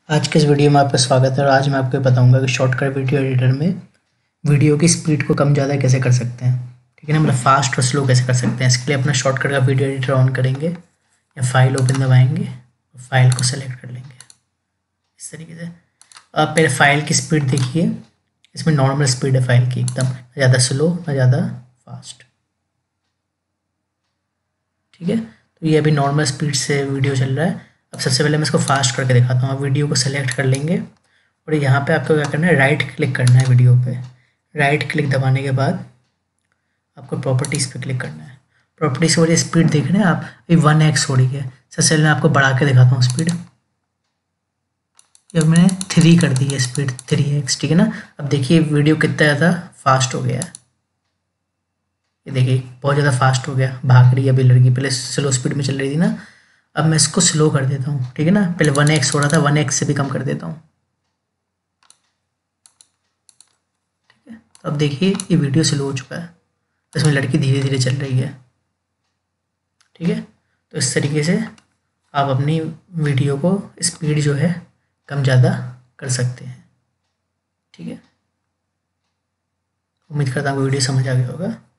आज के इस वीडियो में आपका स्वागत है और आज मैं आपको बताऊंगा कि शॉर्टकट वीडियो एडिटर में वीडियो की स्पीड को कम ज़्यादा कैसे कर सकते हैं। ठीक है ना, मतलब फास्ट और स्लो कैसे कर सकते हैं। इसके लिए अपना शॉर्टकट का वीडियो एडिटर ऑन करेंगे या फाइल ओपन दबाएंगे और फाइल को सेलेक्ट कर लेंगे इस तरीके से। अब पहले फाइल की स्पीड देखिए, इसमें नॉर्मल स्पीड है फाइल की, एकदम ना ज़्यादा स्लो ना ज़्यादा फास्ट। ठीक है, तो ये अभी नॉर्मल स्पीड से वीडियो चल रहा है। अब सबसे पहले मैं इसको फास्ट करके दिखाता हूँ। आप वीडियो को सेलेक्ट कर लेंगे और यहाँ पे आपको क्या करना है, राइट क्लिक करना है वीडियो पे। राइट क्लिक दबाने के बाद आपको प्रॉपर्टीज़ पे क्लिक करना है। प्रॉपर्टीज़ की वजह स्पीड देख रहे हैं आप, अभी 1x हो रही है। सबसे पहले मैं आपको बढ़ा के दिखाता हूँ स्पीड। अब मैंने 3 कर दी है स्पीड, 3x। ठीक है ना, अब देखिए वीडियो कितना ज़्यादा फास्ट हो गया है। ये देखिए बहुत ज़्यादा फास्ट हो गया, भाग रही है अभी लड़की, पहले स्लो स्पीड में चल रही थी ना। अब मैं इसको स्लो कर देता हूँ। ठीक है ना, पहले 1x हो रहा था, 1x से भी कम कर देता हूँ। ठीक है, तो अब देखिए ये वीडियो स्लो हो चुका है, इसमें लड़की धीरे धीरे चल रही है। ठीक है, तो इस तरीके से आप अपनी वीडियो को स्पीड जो है कम ज़्यादा कर सकते हैं। ठीक है, उम्मीद करता हूँ वीडियो समझ आ गया होगा।